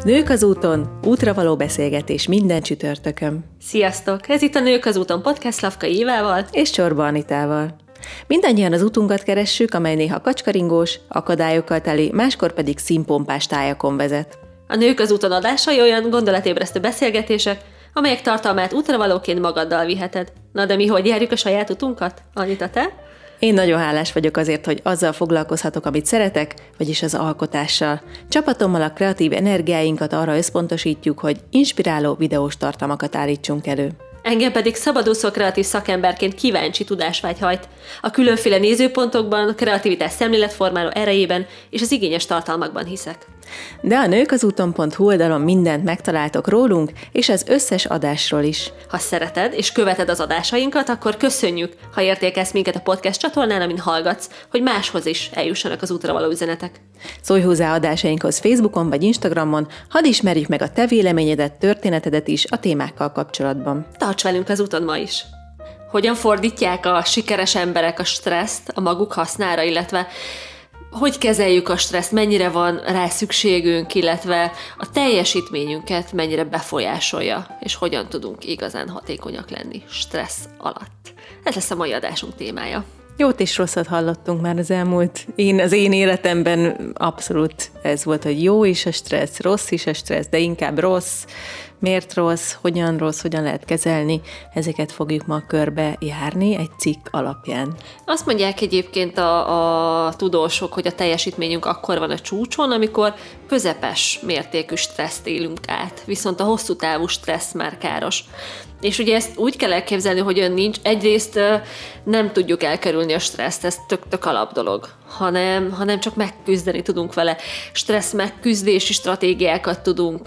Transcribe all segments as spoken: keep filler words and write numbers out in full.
Nők az úton, útra való beszélgetés minden csütörtökön. Sziasztok! Ez itt a Nők az úton podcast Lavkai Évával és Csorba Anitával. Mindannyian az utunkat keressük, amely néha kacskaringós, akadályokkal teli, máskor pedig színpompás tájakon vezet. A Nők az úton adásai olyan gondolatébresztő beszélgetések, amelyek tartalmát útravalóként magaddal viheted. Na de mi hogy járjuk a saját utunkat? Anita, te? Én nagyon hálás vagyok azért, hogy azzal foglalkozhatok, amit szeretek, vagyis az alkotással. Csapatommal a kreatív energiáinkat arra összpontosítjuk, hogy inspiráló videós tartalmakat állítsunk elő. Engem pedig szabadúszó kreatív szakemberként kíváncsi tudásvágy hajt. A különféle nézőpontokban, a kreativitás szemléletformáló erejében és az igényes tartalmakban hiszek. De a nők az úton pont hu oldalon mindent megtaláltok rólunk, és az összes adásról is. Ha szereted és követed az adásainkat, akkor köszönjük, ha értékelsz minket a podcast csatornán, amin hallgatsz, hogy máshoz is eljussanak az útra való üzenetek. Szólj hozzá adásainkhoz Facebookon vagy Instagramon, hadd ismerjük meg a te véleményedet, történetedet is a témákkal kapcsolatban. Tarts velünk az úton ma is! Hogyan fordítják a sikeres emberek a stresszt a maguk hasznára, illetve hogy kezeljük a stresszt, mennyire van rá szükségünk, illetve a teljesítményünket mennyire befolyásolja, és hogyan tudunk igazán hatékonyak lenni stressz alatt. Ez lesz a mai adásunk témája. Jót és rosszat hallottunk már az elmúlt. Én az én életemben abszolút ez volt, hogy jó is a stressz, rossz is a stressz, de inkább rossz. Miért rossz, hogyan rossz, hogyan lehet kezelni, ezeket fogjuk ma körbe járni egy cikk alapján. Azt mondják egyébként a, a tudósok, hogy a teljesítményünk akkor van a csúcson, amikor közepes mértékű stresszt élünk át, viszont a hosszú távú stressz már káros. És ugye ezt úgy kell elképzelni, hogy ön nincs. Egyrészt nem tudjuk elkerülni a stresszt, ez tök-tök alap dolog, hanem, hanem csak megküzdeni tudunk vele. Stressz megküzdési stratégiákat tudunk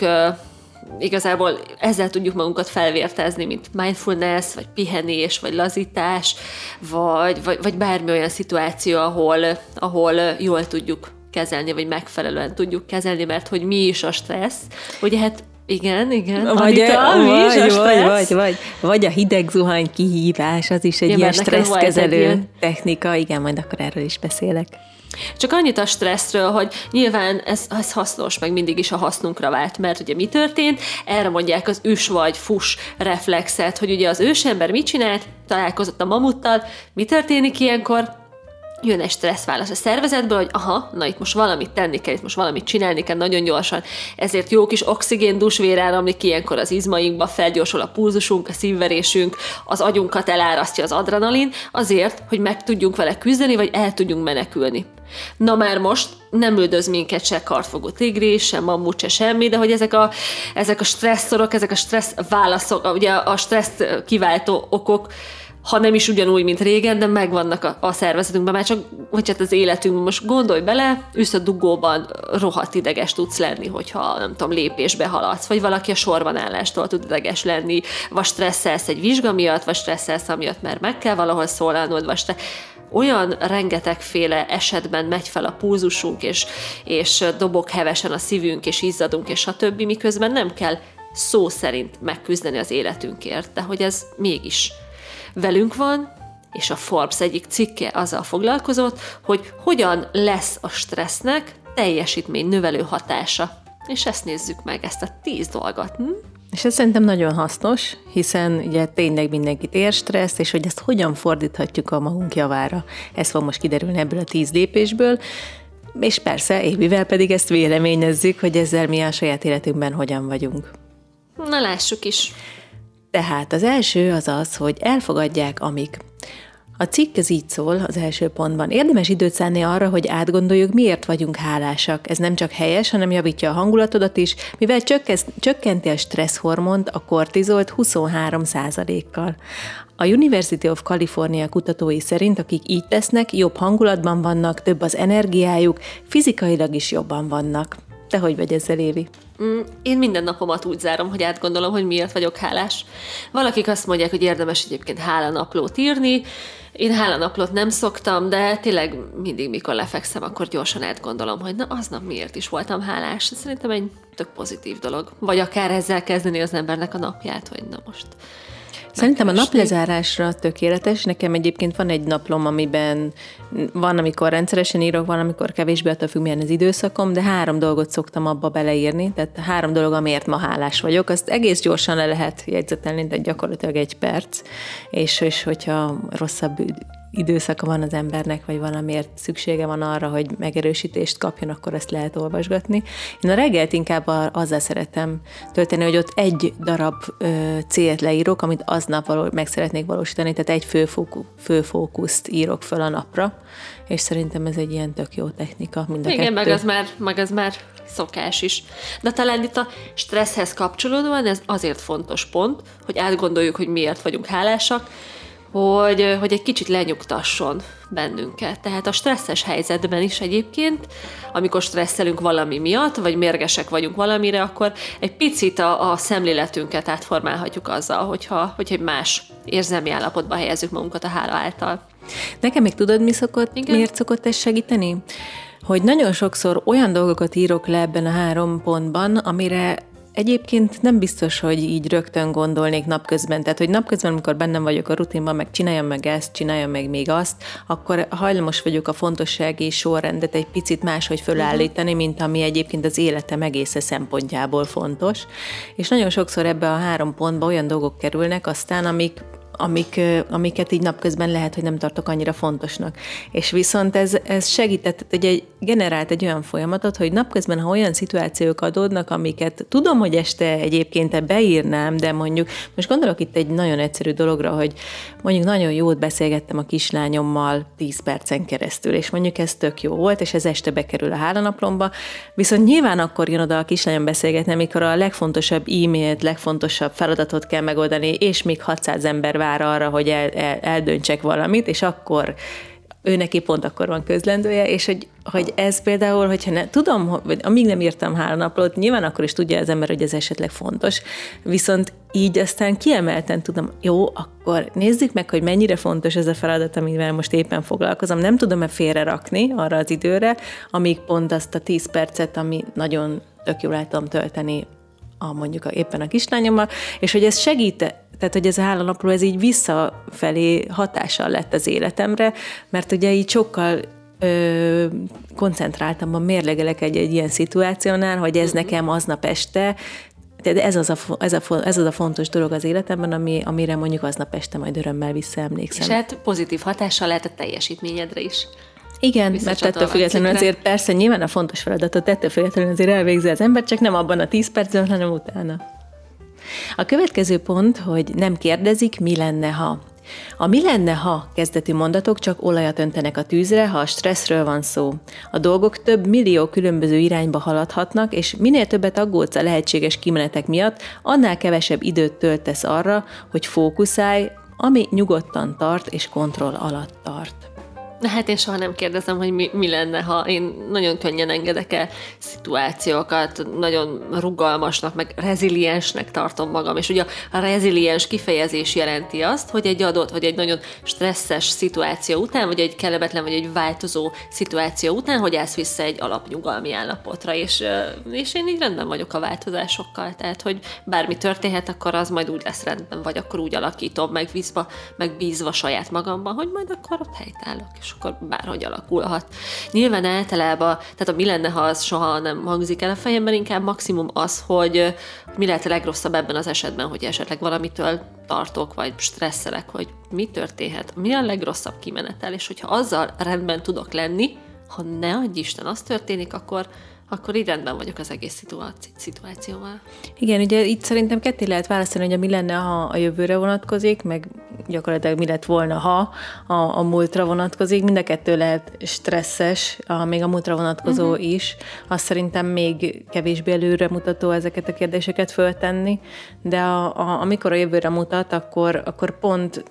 igazából ezzel tudjuk magunkat felvértezni, mint mindfulness, vagy pihenés, vagy lazítás, vagy, vagy, vagy bármi olyan szituáció, ahol, ahol jól tudjuk kezelni, vagy megfelelően tudjuk kezelni, mert hogy mi is a stressz, ugye hát igen, igen. Vagy, Anita, vagy, mi is a vagy, vagy, vagy, vagy a hideg zuhany kihívás, az is egy ja, ilyen stresszkezelő ilyen technika, igen, majd akkor erről is beszélek. Csak annyit a stresszről, hogy nyilván ez, ez hasznos, meg mindig is a hasznunkra vált, mert ugye mi történt? Erre mondják az üs vagy fus reflexet, hogy ugye az ősember mit csinált, találkozott a mamuttal, mi történik ilyenkor? Jön egy stresszválasz a szervezetből, hogy aha, na itt most valamit tenni kell, itt most valamit csinálni kell nagyon gyorsan, ezért jó kis oxigéndús vér áramlik ilyenkor az izmainkba, felgyorsul a pulzusunk, a szívverésünk, az agyunkat elárasztja az adrenalin, azért, hogy meg tudjunk vele küzdeni, vagy el tudjunk menekülni. Na már most nem üldöz minket se kartfogó tigris, se mammut, se semmi, de hogy ezek a, ezek a stresszorok, ezek a stressz válaszok, ugye a stressz kiváltó okok, ha nem is ugyanúgy, mint régen, de megvannak a, a szervezetünkben, már csak, hogy hát az életünkben most gondolj bele, ősz a dugóban rohadt ideges tudsz lenni, hogyha nem tudom, lépésbe haladsz, vagy valaki a sorban állástól tud ideges lenni, vagy stresszelsz egy vizsga miatt, vagy stresszelsz amiatt, mert meg kell valahol szólalnod, vagy te olyan rengetegféle esetben megy fel a pulzusunk, és, és dobog hevesen a szívünk, és izzadunk, és stb., miközben nem kell szó szerint megküzdeni az életünkért, de hogy ez mégis velünk van, és a Forbes egyik cikke azzal foglalkozott, hogy hogyan lesz a stressznek teljesítmény növelő hatása. És ezt nézzük meg, ezt a tíz dolgot. Hm? És ez szerintem nagyon hasznos, hiszen ugye tényleg mindenkit ér stressz, és hogy ezt hogyan fordíthatjuk a magunk javára. Ez fog most kiderülni ebből a tíz lépésből, és persze Évivel pedig ezt véleményezzük, hogy ezzel mi a saját életünkben hogyan vagyunk. Na lássuk is. Tehát az első az az, hogy elfogadják, amik. A cikk ez így szól az első pontban. Érdemes időt szánni arra, hogy átgondoljuk, miért vagyunk hálásak. Ez nem csak helyes, hanem javítja a hangulatodat is, mivel csökkenti a stresszhormont, a kortizolt huszonhárom százalékkal. A University of California kutatói szerint, akik így tesznek, jobb hangulatban vannak, több az energiájuk, fizikailag is jobban vannak. Te hogy vagy ezzel, Évi? Én minden napomat úgy zárom, hogy átgondolom, hogy miért vagyok hálás. Valakik azt mondják, hogy érdemes egyébként hálanaplót írni. Én hálanaplót nem szoktam, de tényleg mindig, mikor lefekszem, akkor gyorsan átgondolom, hogy na aznap miért is voltam hálás. Szerintem egy tök pozitív dolog. Vagy akár ezzel kezdeni az embernek a napját, hogy na most. Szerintem a naplezárásra tökéletes. Nekem egyébként van egy naplom, amiben van, amikor rendszeresen írok, van, amikor kevésbé, attól függ, milyen az időszakom, de három dolgot szoktam abba beleírni, tehát három dolog, amiért ma hálás vagyok. Azt egész gyorsan le lehet jegyzetelni, de gyakorlatilag egy perc, és, és hogyha rosszabb időszaka van az embernek, vagy valamiért szüksége van arra, hogy megerősítést kapjon, akkor ezt lehet olvasgatni. Én a reggelt inkább azzal szeretem tölteni, hogy ott egy darab ö, célt leírok, amit aznap való, meg szeretnék valósítani, tehát egy főfóku, főfókuszt írok föl a napra, és szerintem ez egy ilyen tök jó technika mind a Igen, kettő. meg az, már, meg az már szokás is. De talán itt a stresszhez kapcsolódóan ez azért fontos pont, hogy átgondoljuk, hogy miért vagyunk hálásak, hogy, hogy egy kicsit lenyugtasson bennünket. Tehát a stresszes helyzetben is egyébként, amikor stresszelünk valami miatt, vagy mérgesek vagyunk valamire, akkor egy picit a, a szemléletünket átformálhatjuk azzal, hogyha, hogyha egy más érzelmi állapotba helyezzük magunkat a hála által. Nekem még tudod, mi szokott, miért szokott ez segíteni? Hogy nagyon sokszor olyan dolgokat írok le ebben a három pontban, amire egyébként nem biztos, hogy így rögtön gondolnék napközben. Tehát, hogy napközben, amikor bennem vagyok a rutinban, meg csináljam meg ezt, csináljam meg még azt, akkor hajlamos vagyok a fontossági sorrendet egy picit máshogy fölállítani, mint ami egyébként az életem egész szempontjából fontos. És nagyon sokszor ebbe a három pontba olyan dolgok kerülnek, aztán amik Amik, amiket így napközben lehet, hogy nem tartok annyira fontosnak. És viszont ez, ez segített, hogy egy, generált egy olyan folyamatot, hogy napközben, ha olyan szituációk adódnak, amiket tudom, hogy este egyébként beírnám, de mondjuk, most gondolok itt egy nagyon egyszerű dologra, hogy mondjuk nagyon jót beszélgettem a kislányommal tíz percen keresztül, és mondjuk ez tök jó volt, és ez este bekerül a hálanaplomba, viszont nyilván akkor jön oda a kislányom beszélgetni, amikor a legfontosabb e-mailt, legfontosabb feladatot kell megoldani, és még hatszáz ember vár arra, hogy el, el, eldöntsek valamit, és akkor ő neki pont akkor van közlendője, és hogy, hogy ez például, hogyha ne, tudom, hogy amíg nem írtam három naplót, nyilván akkor is tudja az ember, hogy ez esetleg fontos, viszont így aztán kiemelten tudom, jó, akkor nézzük meg, hogy mennyire fontos ez a feladat, amivel most éppen foglalkozom, nem tudom-e félre rakni arra az időre, amíg pont azt a tíz percet, ami nagyon tök jól el tudom tölteni a, mondjuk a, éppen a kislányommal, és hogy ez segít, tehát, hogy ez a hálanapló, ez így visszafelé hatással lett az életemre, mert ugye így sokkal ö, koncentráltam, mérlegelek egy, egy ilyen szituációnál, hogy ez nekem aznap este, tehát ez az, a, ez, a, ez az a fontos dolog az életemben, ami, amire mondjuk aznap este majd örömmel visszaemlékszem. És hát pozitív hatással lehet a teljesítményedre is. Igen, mert ettől függetlenül azért persze nyilván a fontos feladatot ettől függetlenül azért elvégzi az ember, csak nem abban a tíz percben, hanem utána. A következő pont, hogy nem kérdezik, mi lenne, ha. A mi lenne, ha kezdeti mondatok csak olajat öntenek a tűzre, ha a stresszről van szó. A dolgok több millió különböző irányba haladhatnak, és minél többet aggódsz a lehetséges kimenetek miatt, annál kevesebb időt töltesz arra, hogy fókuszálj, ami nyugodtan tart és kontroll alatt tart. Na hát én soha nem kérdezem, hogy mi, mi lenne, ha én nagyon könnyen engedek el szituációkat, nagyon rugalmasnak, meg reziliensnek tartom magam, és ugye a reziliens kifejezés jelenti azt, hogy egy adott, vagy egy nagyon stresszes szituáció után, vagy egy kellemetlen, vagy egy változó szituáció után, hogy állsz vissza egy alapnyugalmi állapotra, és, és én így rendben vagyok a változásokkal, tehát, hogy bármi történhet, akkor az majd úgy lesz rendben, vagy akkor úgy alakítom, megbízva, megbízva saját magamban, hogy majd akkor ott helytállok, és akkor bárhogy alakulhat. Nyilván általában, tehát a mi lenne, ha az soha nem hangzik el a fejemben, inkább maximum az, hogy mi lehet a legrosszabb ebben az esetben, hogy esetleg valamitől tartok, vagy stresszelek, hogy mi történhet, mi a legrosszabb kimenetel, és hogyha azzal rendben tudok lenni, ha ne adj Isten, az történik, akkor akkor így rendben vagyok az egész szituáci- szituációval. Igen, ugye itt szerintem ketté lehet választani, hogy mi lenne, ha a jövőre vonatkozik, meg gyakorlatilag mi lett volna, ha a, a múltra vonatkozik. Mind a kettő lehet stresszes, a, még a múltra vonatkozó uh-huh. is. Azt szerintem még kevésbé előre mutató ezeket a kérdéseket föltenni, de a, a, amikor a jövőre mutat, akkor, akkor pont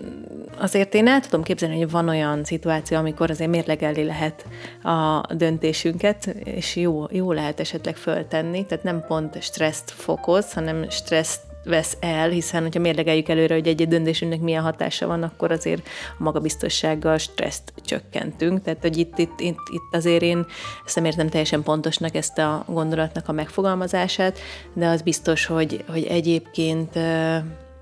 azért én el tudom képzelni, hogy van olyan szituáció, amikor azért mérlegelni lehet a döntésünket, és jó, jó lehet esetleg föltenni, tehát nem pont stresszt fokoz, hanem stresszt vesz el, hiszen hogyha mérlegeljük előre, hogy egy-egy döntésünknek milyen hatása van, akkor azért a magabiztossággal stresszt csökkentünk. Tehát, hogy itt, itt, itt, itt azért én ezt nem értem teljesen pontosnak ezt a gondolatnak a megfogalmazását, de az biztos, hogy, hogy egyébként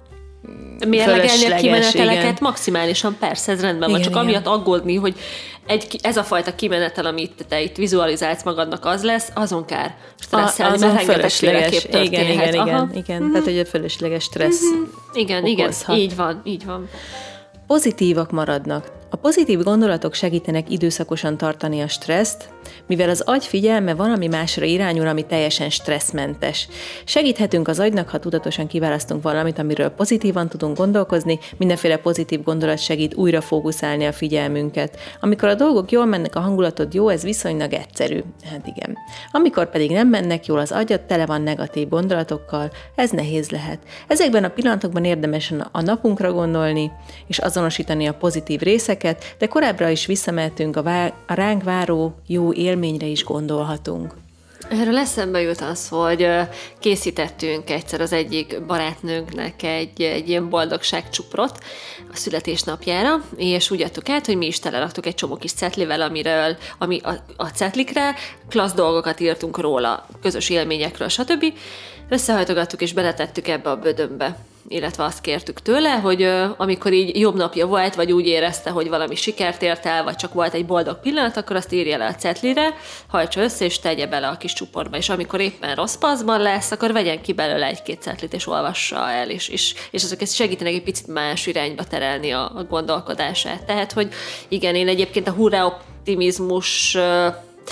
mérlegelni a kimeneteleket igen. maximálisan, persze, ez rendben igen, van, csak igen. amiatt aggódni, hogy egy, ez a fajta kimenetel, amit te itt vizualizálsz magadnak, az lesz, azon kár stresszelni, mert rengeteg kép történhet. Igen, igen, Aha. igen, igen. Mm-hmm. Tehát, hogy a fölösleges stressz mm-hmm. Igen, okozhat. igen, így van, így van. Pozitívak maradnak. A pozitív gondolatok segítenek időszakosan tartani a stresszt, mivel az agy figyelme valami másra irányul, ami teljesen stresszmentes. Segíthetünk az agynak, ha tudatosan kiválasztunk valamit, amiről pozitívan tudunk gondolkozni, mindenféle pozitív gondolat segít újra fókuszálni a figyelmünket. Amikor a dolgok jól mennek, a hangulatod jó, ez viszonylag egyszerű. Hát igen. Amikor pedig nem mennek jól, az agyad tele van negatív gondolatokkal, ez nehéz lehet. Ezekben a pillanatokban érdemes a napunkra gondolni, és azonosítani a pozitív részeket, de korábbra is visszamehetünk, a, vá- a ránk váró jó élményre is gondolhatunk. Erről eszembe jut az, hogy készítettünk egyszer az egyik barátnőnknek egy, egy ilyen boldogságcsuprot a születésnapjára, és úgy adtuk át, hogy mi is teleraktuk egy csomó kis cetlivel, amiről, ami a, a cetlikre klassz dolgokat írtunk róla, közös élményekről, stb. Összehajtogattuk és beletettük ebbe a bödönbe. Illetve azt kértük tőle, hogy ö, amikor így jobb napja volt, vagy úgy érezte, hogy valami sikert ért el, vagy csak volt egy boldog pillanat, akkor azt írja le a cetlire, hajtsa össze, és tegye bele a kis csuportba. És amikor éppen rossz paszban lesz, akkor vegyen ki belőle egy-két cetlit, és olvassa el, és, és, és azok ezt segítenek egy picit más irányba terelni a, a gondolkodását. Tehát, hogy igen, én egyébként a hurrá optimizmus... Ö,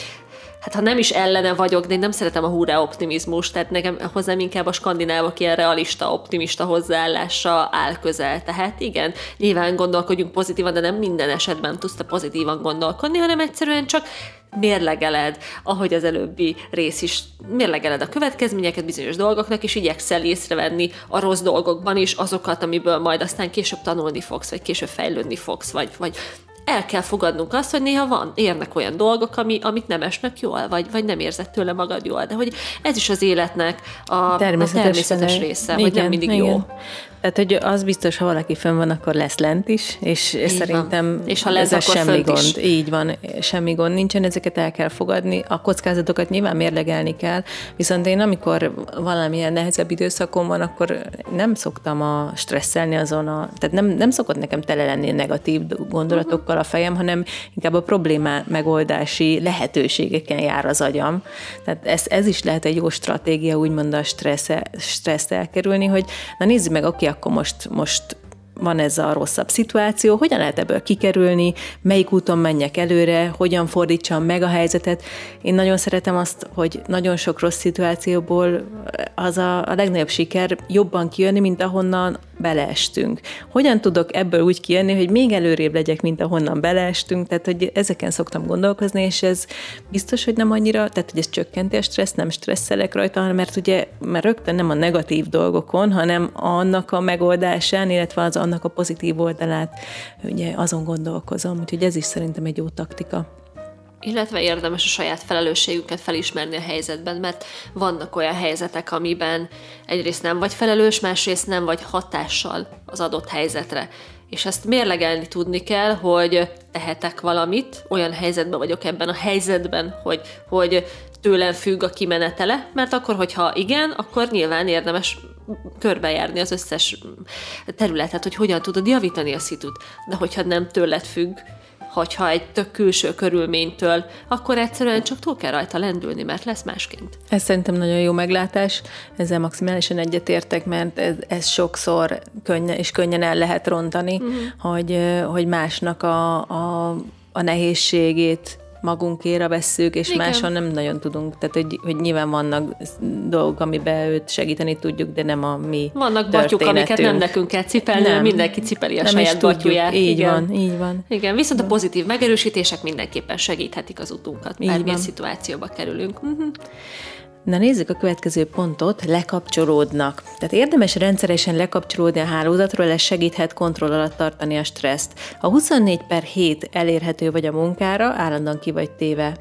Hát ha nem is ellene vagyok, de én nem szeretem a hurrá optimizmus, tehát nekem hozzám inkább a skandinávok ilyen realista, optimista hozzáállása áll közel. Tehát igen, nyilván gondolkodjunk pozitívan, de nem minden esetben tudsz te pozitívan gondolkodni, hanem egyszerűen csak mérlegeled, ahogy az előbbi rész is, mérlegeled a következményeket bizonyos dolgoknak, és igyekszel észrevenni a rossz dolgokban is azokat, amiből majd aztán később tanulni fogsz, vagy később fejlődni fogsz, vagy, vagy el kell fogadnunk azt, hogy néha van, érnek olyan dolgok, ami, amit nem esnek jól, vagy, vagy nem érzed tőle magad jól, de hogy ez is az életnek a természetes, a természetes része, igen, hogy nem mindig igen. jó. Tehát, hogy az biztos, ha valaki fönn van, akkor lesz lent is, és így szerintem van. És ha lesz, ez akkor semmi gond. Is. Így van, semmi gond nincsen, ezeket el kell fogadni. A kockázatokat nyilván mérlegelni kell, viszont én amikor valamilyen nehezebb időszakom van, akkor nem szoktam a stresszelni azon a... Tehát nem, nem szokott nekem tele lenni negatív gondolatokkal a fejem, hanem inkább a problémá megoldási lehetőségeken jár az agyam. Tehát ez, ez is lehet egy jó stratégia, úgymond a stressz, stresszt elkerülni, hogy na nézzük meg, oké, akkor most, most van ez a rosszabb szituáció, hogyan lehet ebből kikerülni, melyik úton menjek előre, hogyan fordítsam meg a helyzetet. Én nagyon szeretem azt, hogy nagyon sok rossz szituációból az a, a legnagyobb siker jobban kijönni, mint ahonnan beleestünk. Hogyan tudok ebből úgy kijönni, hogy még előrébb legyek, mint ahonnan beleestünk, tehát hogy ezeken szoktam gondolkozni, és ez biztos, hogy nem annyira, tehát hogy ez csökkenti a stressz, nem stresszelek rajta, mert ugye mert rögtön nem a negatív dolgokon, hanem annak a megoldásán, illetve az annak a pozitív oldalát, ugye azon gondolkozom, úgyhogy ez is szerintem egy jó taktika. Illetve érdemes a saját felelősségünket felismerni a helyzetben, mert vannak olyan helyzetek, amiben egyrészt nem vagy felelős, másrészt nem vagy hatással az adott helyzetre. És ezt mérlegelni tudni kell, hogy tehetek valamit, olyan helyzetben vagyok ebben a helyzetben, hogy, hogy tőlem függ a kimenetele, mert akkor, hogyha igen, akkor nyilván érdemes körbejárni az összes területet, hogy hogyan tudod javítani a szitut. De hogyha nem tőled függ, hogyha egy tök külső körülménytől, akkor egyszerűen csak túl kell rajta lendülni, mert lesz másként. Ez szerintem nagyon jó meglátás, ezzel maximálisan egyetértek, mert ez, ez sokszor könnyen, és könnyen el lehet rontani, uh-huh. hogy, hogy másnak a, a, a nehézségét magunkéra vesszük, és igen. máson nem nagyon tudunk. Tehát, hogy, hogy nyilván vannak dolgok, amiben őt segíteni tudjuk, de nem a mi vannak batyuk, amiket nem nekünk kell cipelni, nem. Mindenki cipeli a nem saját batyuját. Így igen. van, így van. Igen, viszont a pozitív megerősítések mindenképpen segíthetik az utunkat, bármilyen szituációba kerülünk. Uh-huh. Na nézzük a következő pontot, lekapcsolódnak. Tehát érdemes rendszeresen lekapcsolódni a hálózatról, ez segíthet kontroll alatt tartani a stresszt. Ha huszonnégy per hét elérhető vagy a munkára, állandóan ki vagy téve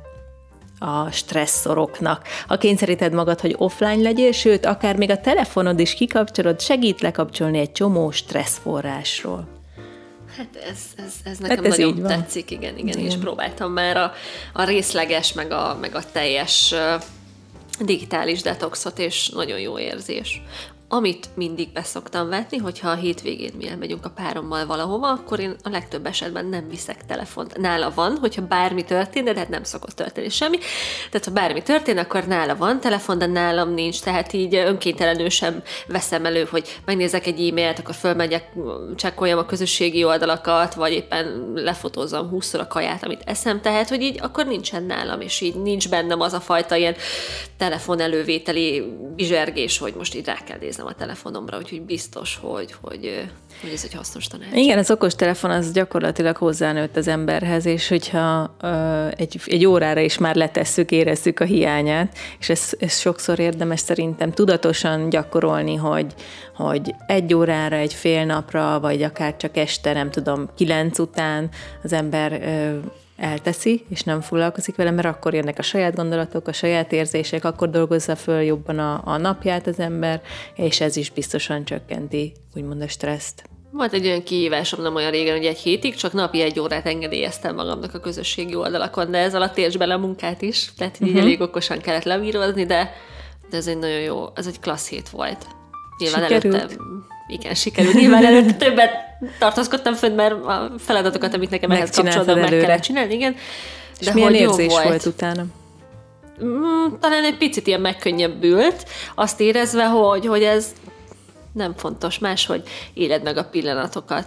a stresszoroknak. Ha kényszeríted magad, hogy offline legyél, sőt, akár még a telefonod is kikapcsolod, segít lekapcsolni egy csomó stresszforrásról. Hát ez, ez, ez nekem hát ez nagyon tetszik, igen, igen, igen. És próbáltam már a, a részleges, meg a, meg a teljes digitális detoxot, és nagyon jó érzés. Amit mindig beszoktam vetni, hogyha a hétvégén mi elmegyünk a párommal valahova, akkor én a legtöbb esetben nem viszek telefont. Nála van, hogyha bármi történt, de hát nem szokott történni semmi. Tehát ha bármi történt, akkor nála van telefon, de nálam nincs. Tehát így önkéntelenül sem veszem elő, hogy megnézek egy e-mailt, akkor fölmegyek, csekkoljam a közösségi oldalakat, vagy éppen lefotózzam húszszor a kaját, amit eszem. Tehát, hogy így akkor nincsen nálam, és így nincs bennem az a fajta ilyen telefon elővételi bizsergés, hogy most így rá kell néznem a telefonomra, úgyhogy biztos, hogy, hogy, hogy ez egy hasznos tanács. Igen, az okostelefon az gyakorlatilag hozzánőtt az emberhez, és hogyha uh, egy, egy órára is már letesszük, érezzük a hiányát, és ez, ez sokszor érdemes szerintem tudatosan gyakorolni, hogy, hogy egy órára, egy fél napra, vagy akár csak este, nem tudom, kilenc után az ember uh, elteszi, és nem foglalkozik vele, mert akkor jönnek a saját gondolatok, a saját érzések, akkor dolgozza föl jobban a, a napját az ember, és ez is biztosan csökkenti, úgymond a stresszt. Volt egy olyan kihívásom nem olyan régen, hogy egy hétig csak napi egy órát engedélyeztem magamnak a közösségi oldalakon, de ez alatt érts bele a munkát is, tehát így uh-huh. elég okosan kellett levírozni, de, de ez egy nagyon jó, ez egy klassz hét volt. Nyilván sikerült. Előtte, igen, sikerült. Nyilván előtte többet tartózkodtam fönn, mert a feladatokat, amit nekem ehhez kapcsolatban meg kellett csinálni, igen. És de milyen érzés volt, volt utána? Mm, talán egy picit ilyen megkönnyebbült, azt érezve, hogy, hogy ez nem fontos, máshogy éled meg a pillanatokat.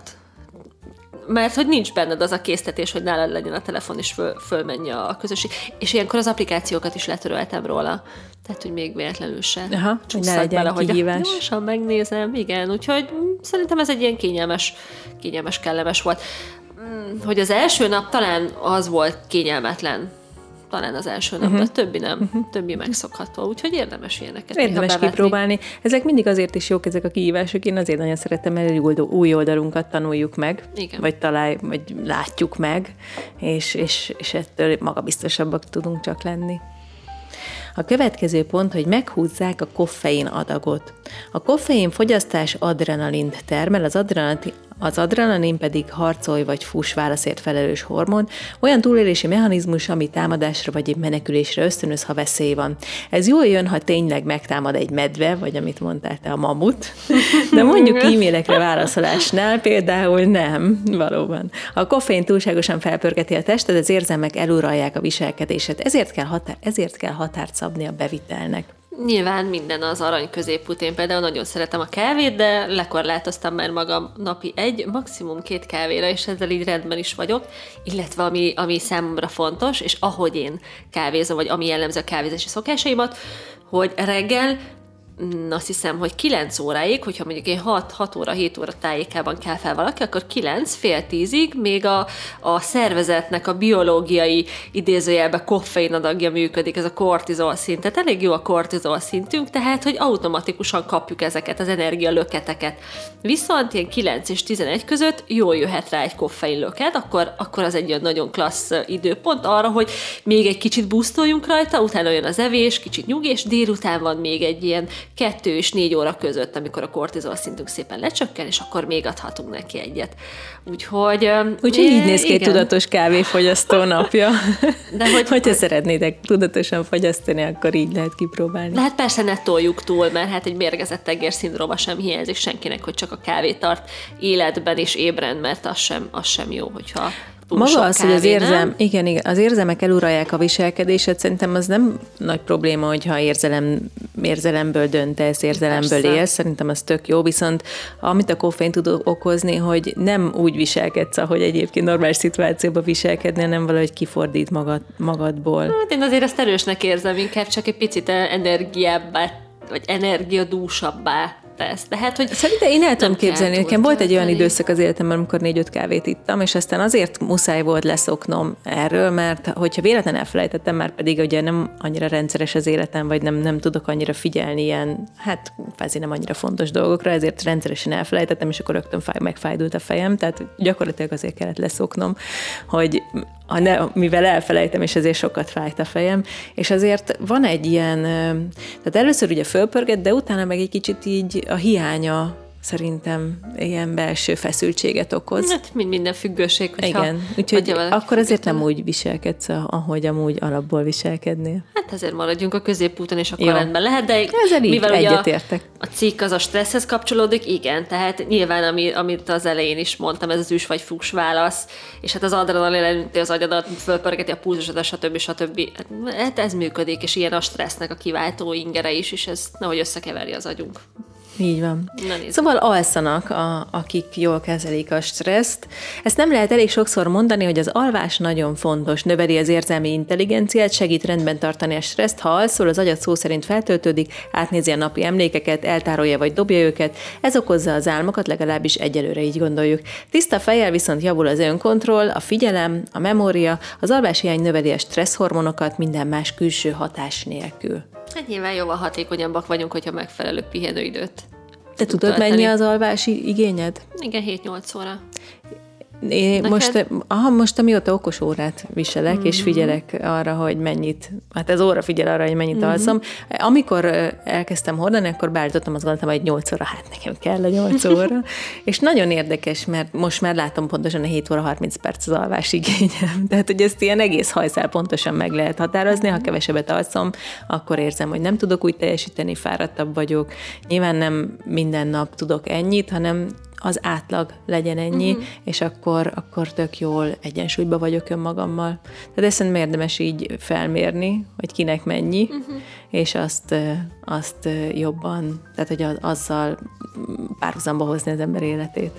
Mert hogy nincs benned az a késztetés, hogy nálad legyen a telefon, és föl, fölmenj a közösség. És ilyenkor az applikációkat is letöröltem róla. Tehát, hogy még véletlenül se Aha, csúszak bele, hogy gyorsan megnézem. Igen, úgyhogy szerintem ez egy ilyen kényelmes, kényelmes, kellemes volt. Hogy az első nap talán az volt kényelmetlen. Talán az első nap, uh-huh. de többi nem. Uh-huh. Többi megszokható. Úgyhogy érdemes ilyeneket érdemes kipróbálni. Ezek mindig azért is jók, ezek a kihívások. Én azért nagyon szeretem, mert új oldalunkat tanuljuk meg, igen. vagy találj, vagy látjuk meg, és, és, és ettől magabiztosabbak tudunk csak lenni. A következő pont, hogy meghúzzák a koffein adagot. A koffein fogyasztás adrenalint termel, az adrenalin, az adrenalin pedig harcolj vagy fuss válaszért felelős hormon, olyan túlélési mechanizmus, ami támadásra vagy egy menekülésre ösztönöz, ha veszély van. Ez jól jön, ha tényleg megtámad egy medve, vagy amit mondtál te, a mamut, de mondjuk e-mailekre válaszolásnál például nem, valóban. A koffein túlságosan felpörgeti a testet, az érzelmek eluralják a viselkedéset, ezért kell, határ, ezért kell határt szabni a bevitelnek. Nyilván minden az arany középút. Én például nagyon szeretem a kávét, de lekorlátoztam már magam napi egy, maximum két kávéra, és ezzel így rendben is vagyok, illetve ami, ami számomra fontos, és ahogy én kávézom, vagy ami jellemző a kávézási szokásaimat, hogy reggel azt hiszem, hogy kilenc óráig, hogyha mondjuk én hat óra, hét óra tájékában kell fel valaki, akkor kilenc, fél tízig még a, a szervezetnek a biológiai idézőjelben koffein adagja működik, ez a kortizol szint. Tehát elég jó a kortizol szintünk, tehát, hogy automatikusan kapjuk ezeket az energialöketeket. Viszont ilyen kilenc és tizenegy között jól jöhet rá egy koffein löket, akkor, akkor az egy olyan nagyon klassz időpont arra, hogy még egy kicsit boostoljunk rajta, utána jön az evés, kicsit nyug, és délután van még egy ilyen kettő és négy óra között, amikor a kortizol szintünk szépen lecsökken, és akkor még adhatunk neki egyet. Úgyhogy... Úgyhogy így néz ki egy tudatos kávéfogyasztó napja. De hogy, hogyha szeretnétek tudatosan fogyasztani, akkor így lehet kipróbálni. De hát persze ne toljuk túl, mert hát egy mérgezett tegér-szindróma sem hiányzik senkinek, hogy csak a kávé tart életben és ébren, mert az sem, az sem jó, hogyha maga az, kávé, hogy az érzem, igen, igen, az érzelmek eluralják a viselkedéset, szerintem az nem nagy probléma, hogyha érzelem, érzelemből döntesz, érzelemből persze. élsz, szerintem az tök jó, viszont amit a koffein tud okozni, hogy nem úgy viselkedsz, ahogy egyébként normális szituációban viselkedni, hanem valahogy kifordít magad, magadból. Hát én azért ezt erősnek érzem, inkább csak egy picit energiábbá, vagy energiadúsabbá tesz. De hát, hogy szerintem én el tudom képzelni, nekem volt egy olyan időszak az életemben, amikor négy-öt kávét ittam, és aztán azért muszáj volt leszoknom erről, mert hogyha véletlenül elfelejtettem, már pedig ugye nem annyira rendszeres az életem, vagy nem, nem tudok annyira figyelni ilyen, hát kvázi nem annyira fontos dolgokra, ezért rendszeresen elfelejtettem, és akkor rögtön fáj, megfájdult a fejem, tehát gyakorlatilag azért kellett leszoknom, hogy a ne, mivel elfelejtem, és ezért sokat fájt a fejem, és azért van egy ilyen, tehát először ugye fölpörget, de utána meg egy kicsit így a hiánya szerintem ilyen belső feszültséget okoz. Hát mind minden függőség. Igen, úgyhogy akkor azért nem úgy viselkedsz, ahogy amúgy alapból viselkednél. Hát ezért maradjunk a középúton, és akkor Jó. rendben lehet, de ezzel mivel ugye a, a cikk az a stresszhez kapcsolódik, igen, tehát nyilván, ami, amit az elején is mondtam, ez az üs vagy fuss válasz, és hát az adrenalin elünti az agyadat, fölpörgeti a pulzusodat, stb. stb. Hát ez működik, és ilyen a stressznek a kiváltó ingere is, és ez nehogy összekeveri az agyunk. Így van. Szóval alszanak, a, akik jól kezelik a stresszt. Ezt nem lehet elég sokszor mondani, hogy az alvás nagyon fontos, növeli az érzelmi intelligenciát, segít rendben tartani a stresszt. Ha alszol, az agyad szó szerint feltöltődik, átnézi a napi emlékeket, eltárolja vagy dobja őket. Ez okozza az álmokat, legalábbis egyelőre így gondoljuk. Tiszta fejjel viszont javul az önkontroll, a figyelem, a memória, az alváshiány növeli a stresszhormonokat minden más külső hatás nélkül. Hát nyilván jóval hatékonyabbak vagyunk, hogyha megfelelő pihenőidőt. Te tudod, mennyi az alvási igényed? Igen, hét-nyolc óra. Én most, aha, most amióta okos órát viselek, mm-hmm. és figyelek arra, hogy mennyit, hát az óra figyel arra, hogy mennyit mm-hmm. alszom. Amikor elkezdtem hordani, akkor beállítottam, azt gondoltam, hogy nyolc óra, hát nekem kell a nyolc óra. És nagyon érdekes, mert most már látom pontosan a hét óra harminc perc az alvás igényem. Tehát, hogy ezt ilyen egész hajszál pontosan meg lehet határozni. Ha kevesebbet alszom, akkor érzem, hogy nem tudok úgy teljesíteni, fáradtabb vagyok. Nyilván nem minden nap tudok ennyit, hanem az átlag legyen ennyi, uh-huh. és akkor, akkor tök jól egyensúlyban vagyok önmagammal. Tehát ezt szerintem érdemes így felmérni, hogy kinek mennyi, uh-huh. és azt, azt jobban, tehát hogy azzal párhuzamba hozni az ember életét.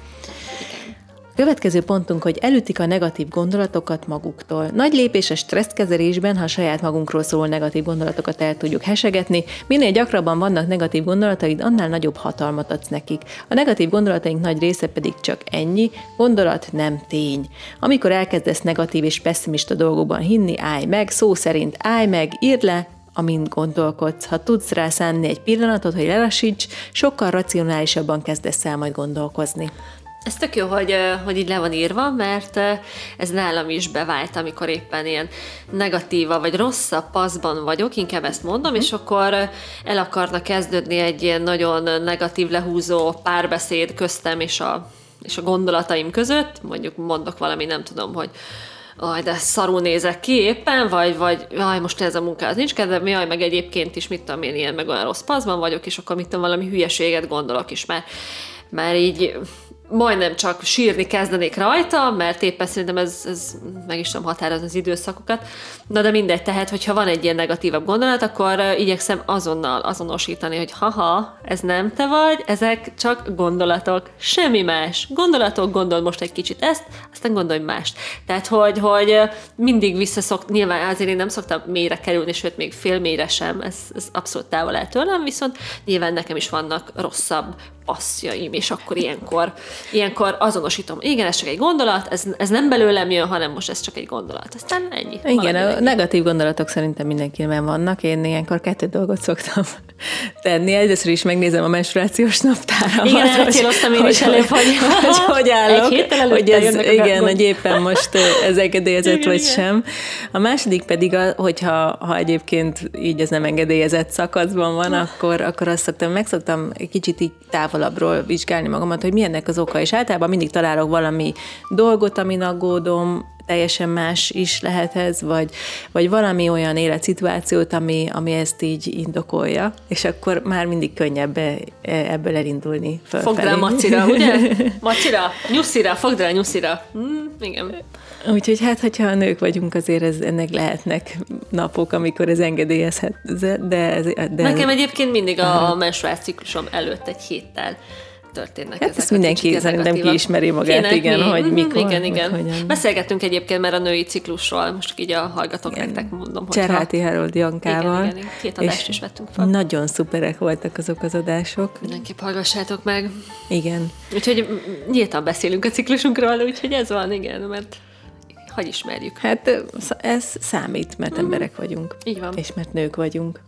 Következő pontunk, hogy elütik a negatív gondolatokat maguktól. Nagy lépés a stresszkezelésben, ha saját magunkról szóló negatív gondolatokat el tudjuk hesegetni. Minél gyakrabban vannak negatív gondolataid, annál nagyobb hatalmat adsz nekik. A negatív gondolataink nagy része pedig csak ennyi, gondolat nem tény. Amikor elkezdesz negatív és pesszimista dolgokban hinni, állj meg, szó szerint állj meg, írd le, amint gondolkodsz. Ha tudsz rá szánni egy pillanatot, hogy lelassíts, sokkal racionálisabban kezdesz el majd gondolkozni. Ez tök jó, hogy, hogy így le van írva, mert ez nálam is bevált, amikor éppen ilyen negatíva vagy rosszabb paszban vagyok, inkább ezt mondom, mm. és akkor el akarna kezdődni egy ilyen nagyon negatív, lehúzó párbeszéd köztem és a, és a gondolataim között, mondjuk mondok valami, nem tudom, hogy aj, de szarul nézek ki éppen, vagy, vagy aj, most ez a munkához nincs kedvem, jaj, meg egyébként is, mit tudom én, ilyen meg olyan rossz paszban vagyok, és akkor mit tudom, valami hülyeséget gondolok is, már, már így majdnem csak sírni kezdenék rajta, mert éppen szerintem ez, ez meg is tudom határozni az időszakokat. Na de mindegy, tehát, hogyha van egy ilyen negatívabb gondolat, akkor igyekszem azonnal azonosítani, hogy haha, ez nem te vagy, ezek csak gondolatok, semmi más. Gondolatok, gondol most egy kicsit ezt, aztán gondolj mást. Tehát, hogy, hogy mindig visszaszok, nyilván azért én nem szoktam mélyre kerülni, sőt, még fél mélyre sem, ez, ez abszolút távol el tőlem, viszont nyilván nekem is vannak rosszabb passzjaim, és akkor ilyenkor, ilyenkor azonosítom, igen, ez csak egy gondolat, ez, ez nem belőlem jön, hanem most ez csak egy gondolat. Aztán ennyi. Igen, a ennyi. Negatív gondolatok szerintem mindenkiben vannak. Én ilyenkor kettő dolgot szoktam tenni. Egyrészt is megnézem a menstruációs naptáramat. Igen, elcéloztam én is előbb, hogy hogy, hogy állok, egy hogy ez, igen, hogy éppen most ez engedélyezett vagy igen. sem. A második pedig, a, hogyha ha egyébként így ez nem engedélyezett szakaszban van, akkor, akkor azt szoktam, meg szoktam kicsit így távolabbról vizsgálni magamat, hogy milyennek az oka, és általában mindig találok valami dolgot, amin aggódom, teljesen más is lehet ez, vagy, vagy valami olyan életszituációt, ami, ami ezt így indokolja, és akkor már mindig könnyebb ebből elindulni fölfelé. Fogd rá macira, ugye? Macira, nyuszira, fogd rá nyuszira. Mm, igen. Úgyhogy hát, hogyha a nők vagyunk, azért ez, ennek lehetnek napok, amikor ez engedélyezhet. De, ez, de Nekem egyébként mindig a, a menstruációs ciklusom előtt egy héttel történnek hát ezek. Ezt mindenki szerintem kiismeri magát, Kének igen, mi? hogy mikor. Igen, igen. Hogyan. Beszélgettünk egyébként már a női ciklusról, most így a hallgatók nektek mondom, hogy Cserháti Harold Jankával. Igen, igen, két adást is vettünk fel. Nagyon szuperek voltak azok az adások. Mindenképp hallgassátok meg. Igen. Úgyhogy nyíltan beszélünk a ciklusunkról, úgyhogy ez van, igen, mert hogy ismerjük. Hát ez számít, mert uh-huh. emberek vagyunk. Így van. És mert nők vagyunk.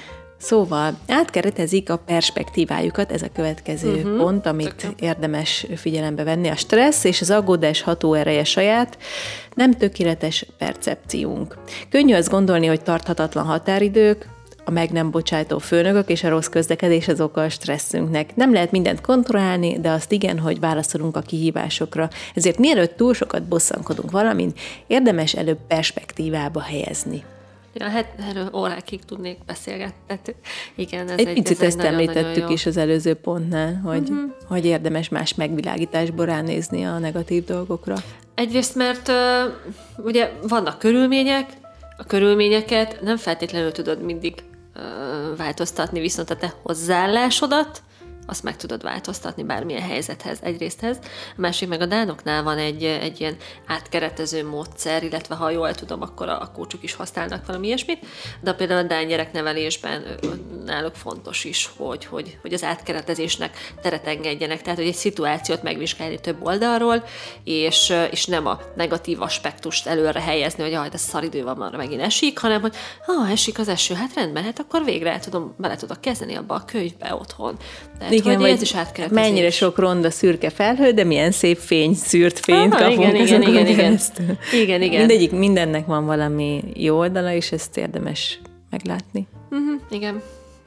Szóval átkeretezik a perspektívájukat, ez a következő uh-huh. pont, amit Tökön. érdemes figyelembe venni. A stressz és az aggódás hatóereje saját, nem tökéletes percepciónk. Könnyű azt gondolni, hogy tarthatatlan határidők, a meg nem bocsájtó főnökök és a rossz közlekedés az oka a stresszünknek. Nem lehet mindent kontrollálni, de azt igen, hogy válaszolunk a kihívásokra. Ezért mielőtt túl sokat bosszankodunk valamin, érdemes előbb perspektívába helyezni. Ja, hát erről órákig tudnék beszélgetni. Tehát igen, ez egy, egy picit ezt nagyon, említettük nagyon is az előző pontnál, hogy, uh-huh. hogy érdemes más megvilágításból ránézni a negatív dolgokra. Egyrészt, mert uh, ugye vannak körülmények, a körülményeket nem feltétlenül tudod mindig uh, változtatni, viszont a te hozzáállásodat azt meg tudod változtatni bármilyen helyzethez, egyrészthez. A másik meg a dánoknál van egy, egy ilyen átkeretező módszer, illetve ha jól tudom, akkor a, a kócsok is használnak valami ilyesmit, de például a dán gyereknevelésben náluk fontos is, hogy, hogy, hogy az átkeretezésnek teret engedjenek, tehát hogy egy szituációt megvizsgálni több oldalról, és, és nem a negatív aspektust előre helyezni, hogy jaj, de szaridő van, már megint esik, hanem hogy ha esik az eső, hát rendben, hát akkor végre tudom, bele tudok kezdeni abba a könyvbe otthon. Tehát, igen, hogy ez is átkeretezés. Mennyire sok ronda szürke felhő, de milyen szép fény, szűrt fényt Aha, kapunk. Igen, igen, igen, igen. igen, igen. Mindegyik, mindennek van valami jó oldala, és ezt érdemes meglátni. Uh-huh, igen.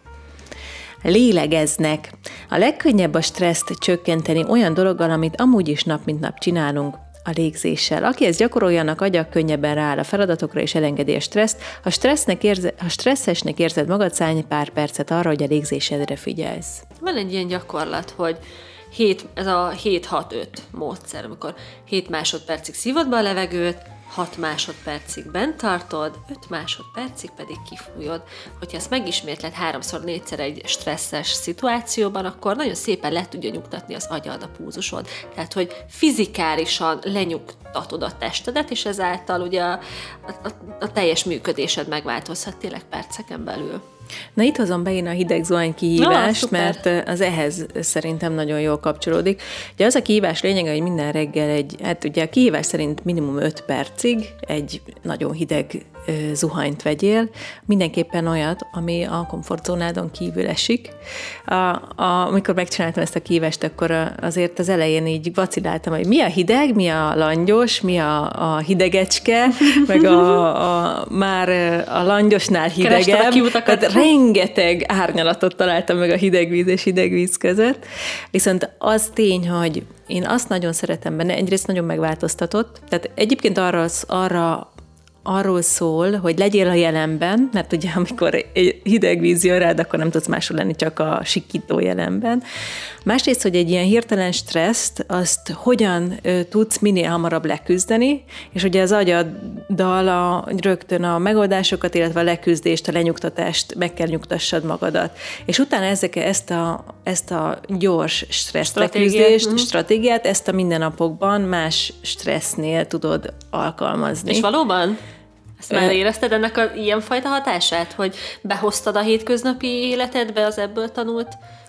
Lélegeznek. A legkönnyebb a stresszt csökkenteni olyan dologgal, amit amúgy is nap mint nap csinálunk, a légzéssel. Aki ezt gyakoroljanak, agya könnyebben rááll a feladatokra és elengedi a stresszt. Ha, stressznek érze, ha stresszesnek érzed magad, szállj pár percet arra, hogy a légzésedre figyelsz. Van egy ilyen gyakorlat, hogy hét, ez a hét hat öt módszer, amikor hét másodpercig szívod be a levegőt, hat másodpercig bent tartod, öt másodpercig pedig kifújod. Hogyha ezt megismétled háromszor, négyszer egy stresszes szituációban, akkor nagyon szépen le tudja nyugtatni az agyad, a púzusod. Tehát, hogy fizikálisan lenyugtatod a testedet, és ezáltal ugye a, a, a teljes működésed megváltozhat tényleg perceken belül. Na itt hozom be én a hideg zuhany kihívást, no, mert az ehhez szerintem nagyon jól kapcsolódik. Ugye az a kihívás lényege, hogy minden reggel egy, hát ugye a kihívás szerint minimum öt percig egy nagyon hideg zuhanyt vegyél, mindenképpen olyat, ami a komfortzónádon kívül esik. A, a, amikor megcsináltam ezt a kihívást, akkor azért az elején így vaciláltam, hogy mi a hideg, mi a langyos, mi a, a hidegecske, meg a, a, már a langyosnál hidegebb. Tehát rengeteg árnyalatot találtam meg a hideg víz és hideg víz között. Viszont az tény, hogy én azt nagyon szeretem benne, egyrészt nagyon megváltoztatott, tehát egyébként arra, arra arról szól, hogy legyél a jelenben, mert ugye amikor egy hideg víz jön rád, akkor nem tudsz máshol lenni, csak a sikító jelenben. Másrészt, hogy egy ilyen hirtelen stresszt, azt hogyan ö, tudsz minél hamarabb leküzdeni, és ugye az agyaddal a, rögtön a megoldásokat, illetve a leküzdést, a lenyugtatást, meg kell nyugtassad magadat. És utána ezek, ezt, a, ezt a gyors stressz leküzdést, mm. stratégiát, ezt a mindennapokban más stressznél tudod alkalmazni. És valóban? Ezt már érezted ennek a ilyenfajta hatását, hogy behoztad a hétköznapi életedbe az ebből tanult?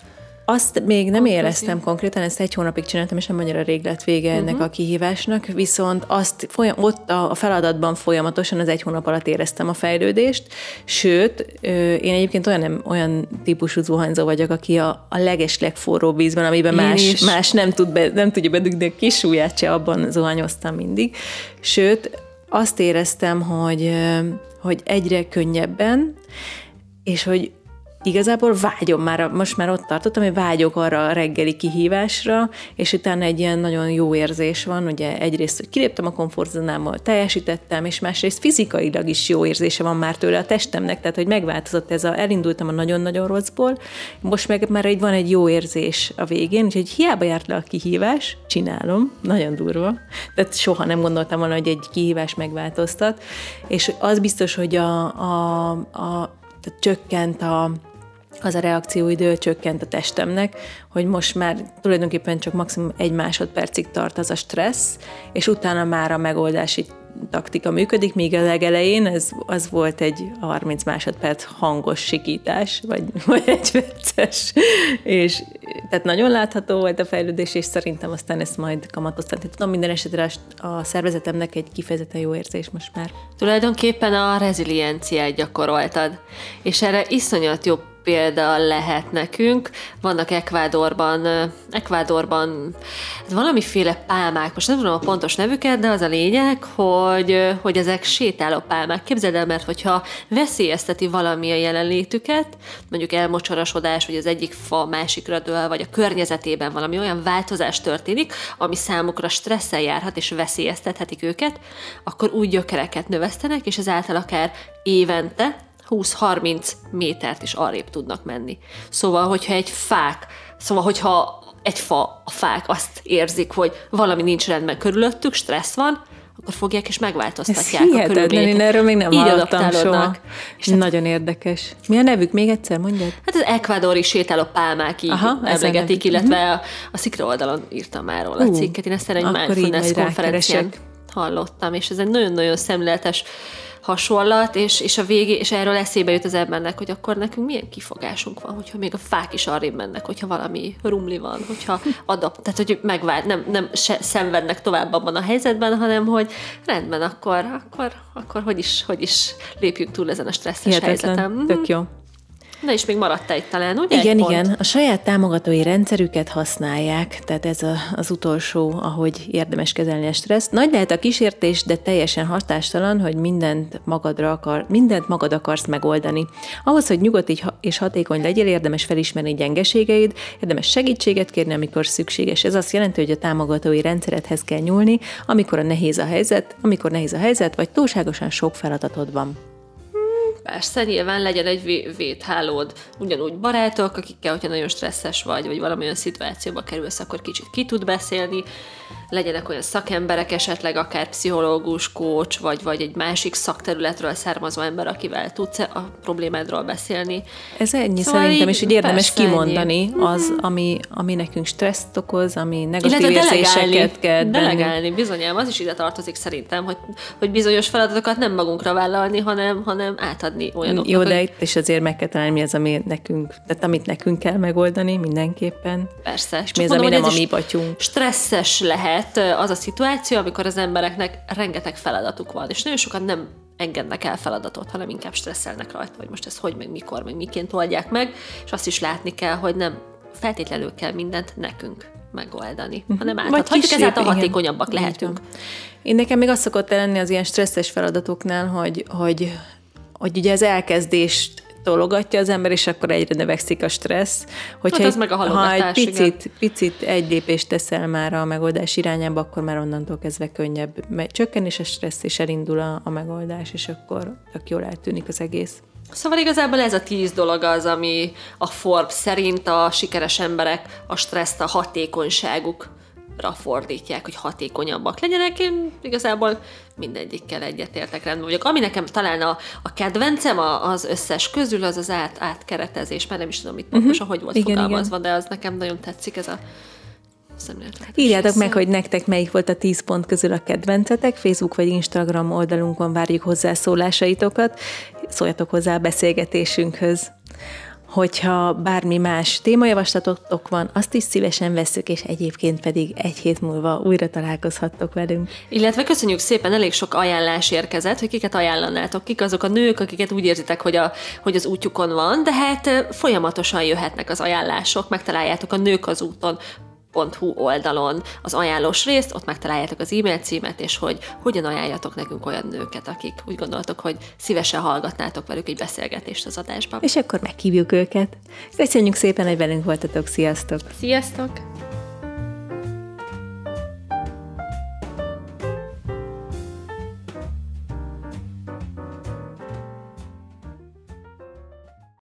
Azt még nem éreztem konkrétan, ezt egy hónapig csináltam, és nem annyira rég lett vége ennek uh-huh. a kihívásnak, viszont azt folyam, ott a feladatban folyamatosan az egy hónap alatt éreztem a fejlődést, sőt, én egyébként olyan, olyan típusú zuhanyzó vagyok, aki a, a legeslegforróbb vízben, amiben más, más nem, tud be, nem tudja bedugni a kis ujját se, abban zuhanyoztam mindig. Sőt, azt éreztem, hogy, hogy egyre könnyebben, és hogy igazából vágyom már, most már ott tartottam, hogy vágyok arra a reggeli kihívásra, és utána egy ilyen nagyon jó érzés van, ugye egyrészt, hogy kiléptem a komfortzónámból, teljesítettem, és másrészt fizikailag is jó érzése van már tőle a testemnek, tehát hogy megváltozott ez a, elindultam a nagyon-nagyon rosszból, most meg már egy, van egy jó érzés a végén, úgyhogy hiába járt le a kihívás, csinálom, nagyon durva, tehát soha nem gondoltam volna, hogy egy kihívás megváltoztat, és az biztos, hogy a, a, a tehát csökkent a az a reakcióidő, csökkent a testemnek, hogy most már tulajdonképpen csak maximum egy másodpercig tart az a stressz, és utána már a megoldási taktika működik, míg a legelején ez, az volt egy harminc másodperc hangos sikítás, vagy, vagy egy perces, és tehát nagyon látható volt a fejlődés, és szerintem aztán ezt majd kamatoztatni tudom. Minden esetre a szervezetemnek egy kifejezetten jó érzés most már. Tulajdonképpen a rezilienciát gyakoroltad, és erre iszonyat jó példa lehet nekünk. Vannak Ekvádorban, Ekvádorban valamiféle pálmák, most nem tudom a pontos nevüket, de az a lényeg, hogy, hogy ezek sétáló pálmák. Képzeld el, mert hogyha veszélyezteti valami a jelenlétüket, mondjuk elmocsorosodás, vagy az egyik fa másikra dől, vagy a környezetében valami olyan változás történik, ami számukra stresszel járhat, és veszélyeztethetik őket, akkor úgy gyökereket növesztenek, és ezáltal akár évente húsz-harminc métert is arrébb tudnak menni. Szóval, hogyha egy fák, szóval, hogyha egy fa, a fák azt érzik, hogy valami nincs rendben körülöttük, stressz van, akkor fogják és megváltoztatják a körülményeket. Én erről még nem így hallottam soha. És hát, nagyon érdekes. Mi a nevük? Még egyszer mondjad? Hát az ekvádori sétáló pálmák így Aha, emlegetik, illetve a, a Szikra oldalon írtam már róla a cikket. Én ezt egy mindfulness konferencián hallottam, és ez egy nagyon-nagyon szemléletes hasonlat, és, és a végé, és erről eszébe jut az embernek, hogy akkor nekünk milyen kifogásunk van, hogyha még a fák is arrébb mennek, hogyha valami rumli van, hogyha adapt, tehát hogy megvált, nem, nem se, szenvednek tovább abban a helyzetben, hanem hogy rendben, akkor, akkor, akkor hogy is, hogy is lépjünk túl ezen a stresszes Hihetetlen. helyzetem. Tök jó. Na és még maradt egy talán, ugye? Igen, egy igen. Pont? A saját támogatói rendszerüket használják, tehát ez a, az utolsó, ahogy érdemes kezelni a stresszt. Nagy lehet a kísértés, de teljesen hatástalan, hogy mindent magadra akar, mindent magad akarsz megoldani. Ahhoz, hogy nyugodt és hatékony legyél, érdemes felismerni gyengeségeid, érdemes segítséget kérni, amikor szükséges. Ez azt jelenti, hogy a támogatói rendszeredhez kell nyúlni, amikor a nehéz a helyzet, amikor nehéz a helyzet, vagy túlságosan sok feladatod van. Persze, nyilván legyen egy védhálód, ugyanúgy barátok, akikkel, hogyha nagyon stresszes vagy, vagy valamilyen szituációba kerülsz, akkor kicsit ki tud beszélni, legyenek olyan szakemberek, esetleg akár pszichológus, coach, vagy, vagy egy másik szakterületről származó ember, akivel tudsz a problémádról beszélni. Ez ennyi szóval szerintem, és hogy érdemes kimondani ennyi. az, ami, ami nekünk stresszt okoz, ami negatív érzéseket kell delegálni, bizonyám, az is ide tartozik szerintem, hogy, hogy bizonyos feladatokat nem magunkra vállalni, hanem, hanem átadni olyanoknak. Jó, de hogy... itt is azért meg kell találni, mi az, ami nekünk, tehát amit nekünk kell megoldani mindenképpen. Persze. És mi az, ami nem a mi batyunk. Stresszes lehet az a szituáció, amikor az embereknek rengeteg feladatuk van, és nagyon sokan nem engednek el feladatot, hanem inkább stresszelnek rajta, hogy most ez hogy, meg mikor, meg miként oldják meg, és azt is látni kell, hogy nem feltétlenül kell mindent nekünk megoldani, hanem átadhatjuk, ezáltal hatékonyabbak igen. lehetünk. Én nekem még azt szokott lenni az ilyen stresszes feladatoknál, hogy, hogy, hogy ugye az elkezdést tologatja az ember, és akkor egyre növekszik a stressz. Hogyha hát az egy, meg a ha egy picit, picit egy lépést teszel már a megoldás irányába, akkor már onnantól kezdve könnyebb csökken, és a stressz, és elindul a, a megoldás, és akkor tök jól eltűnik az egész. Szóval igazából ez a tíz dolog az, ami a Forbes szerint a sikeres emberek a stresszt a hatékonyságuk fordítják, hogy hatékonyabbak legyenek. Én igazából mindegyikkel egyetértek, rendben vagyok. Ami nekem talán a, a kedvencem az összes közül, az az át, átkeretezés, mert nem is tudom, itt pontosan, uh-huh. hogy volt igen, fogalmazva, igen. de az nekem nagyon tetszik, ez a Írjátok meg, hogy nektek melyik volt a tíz pont közül a kedvencetek, Facebook vagy Instagram oldalunkon várjuk hozzászólásaitokat, szóljatok hozzá a beszélgetésünkhöz. Hogyha bármi más témajavaslatotok van, azt is szívesen vesszük, és egyébként pedig egy hét múlva újra találkozhattok velünk. Illetve köszönjük szépen, elég sok ajánlás érkezett, hogy kiket ajánlanátok, kik azok a nők, akiket úgy érzitek, hogy, a, hogy az útjukon van, de hát folyamatosan jöhetnek az ajánlások, megtaláljátok a Nők az úton pont hu oldalon az ajánlós részt, ott megtaláljátok az e-mail címet, és hogy hogyan ajánljatok nekünk olyan nőket, akik úgy gondoltok, hogy szívesen hallgatnátok velük egy beszélgetést az adásban. És akkor meghívjuk őket. Köszönjük szépen, hogy velünk voltatok. Sziasztok! Sziasztok!